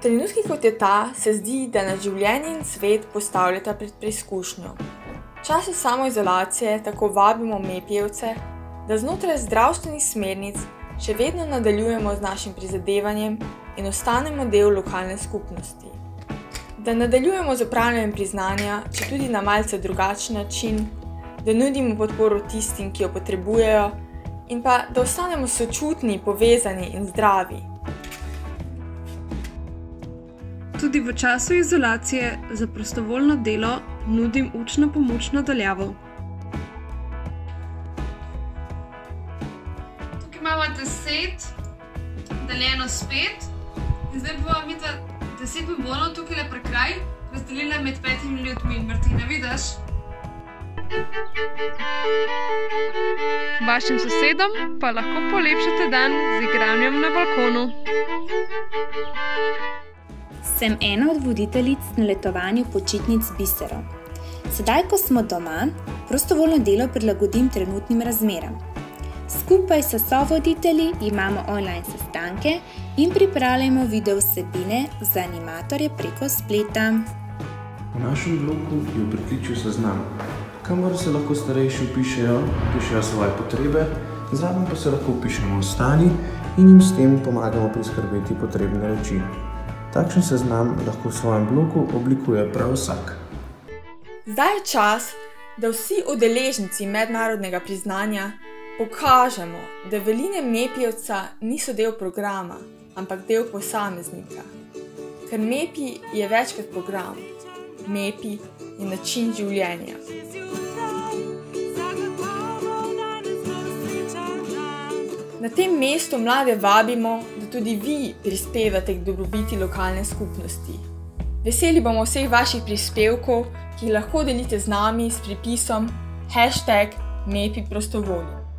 Trenutki kot je ta se zdi, da nas življenje in svet postavljata pred preizkušnjo. V času samoizolacije tako vabimo MEPijevce, da znotraj zdravstvenih smernic še vedno nadaljujemo z našim prizadevanjem in ostanemo del lokalne skupnosti. Da nadaljujemo z opravljanjem priznanja, če tudi na malce drugačen način, da nudimo podporo tistim, ki jo potrebujejo, in pa da ostanemo sočutni, povezani in zdravi. Tudi v času izolacije za prostovoljno delo nudim učno pomoč na daljavo. Tukaj imamo 10 deljeno s 5 in zdaj bova midva 10 bombonov tukaj le prekraj razdelila med 5 ljudmi. Martina, vidiš? Vašim sosedom pa lahko polepšate dan z igranjem na balkonu. Sem ena od voditeljic na letovanju počitnic Bisero. Sedaj, ko smo doma, prostovoljno delo prilagodim trenutnim razmeram. Skupaj s sovoditelji imamo online sestanke in pripravljamo video vsebine za animatorje preko spleta. V našem bloku je v pritličju seznam, kamor se lahko starejši vpišejo svoje potrebe, zraven pa se lahko vpišemo ostali in jim s tem pomagamo priskrbeti potrebne reči. Takšen seznam lahko v svojem bloku oblikuje prav vsak. Zdaj je čas, da vsi udeleženci mednarodnega priznanja pokažemo, da veline MEPijevca niso del programa, ampak del posameznika. Ker MEPI je več kot program. MEPI je način življenja. Na tem mestu mlade vabimo, da tudi vi prispevate k dobrobiti lokalne skupnosti. Veseli bomo vseh vaših prispevkov, ki jih lahko delite z nami s pripisom #MEPI prostovoljni.